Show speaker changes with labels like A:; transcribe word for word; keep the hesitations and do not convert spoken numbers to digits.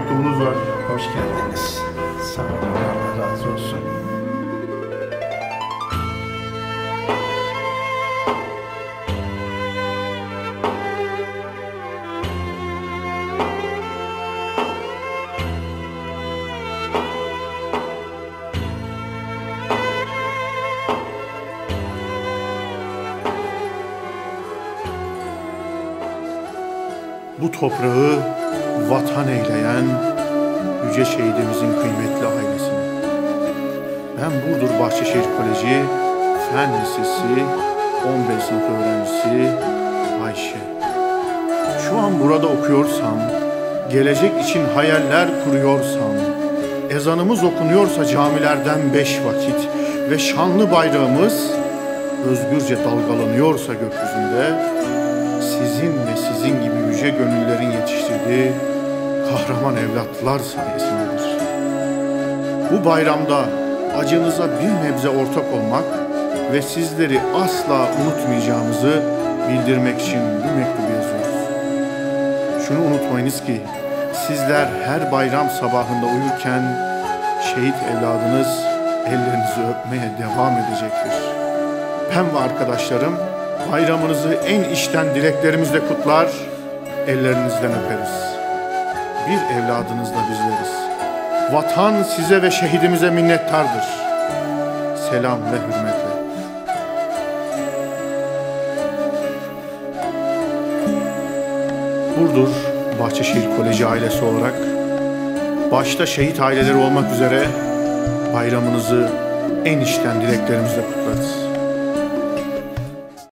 A: mektubunuz var.
B: Hoş geldiniz. Sağ olun, Allah razı olsun.
A: Bu toprağı vatan eyleyen yüce şehidimizin kıymetli ailesine. Ben Burdur Bahçeşehir Koleji Fen Lisesi on beş sınıf öğrencisi Ayşe. Şu an burada okuyorsam, gelecek için hayaller kuruyorsam, ezanımız okunuyorsa camilerden beş vakit ve şanlı bayrağımız özgürce dalgalanıyorsa gökyüzünde, sizin ve sizin gibi yüce gönüllerin yetiştirdiği kahraman evlatlar sayesindedir. Bu bayramda acınıza bir nebze ortak olmak ve sizleri asla unutmayacağımızı bildirmek için bu mektubu yazıyoruz. Şunu unutmayınız ki sizler her bayram sabahında uyurken şehit evladınız ellerinizi öpmeye devam edecektir. Ben ve arkadaşlarım bayramınızı en içten dileklerimizle kutlar, ellerinizden öperiz. Bir evladınızla bizleriz. Vatan size ve şehidimize minnettardır. Selam ve hürmetle. Burdur Bahçeşehir Koleji ailesi olarak başta şehit aileleri olmak üzere bayramınızı en içten dileklerimizle kutlarız.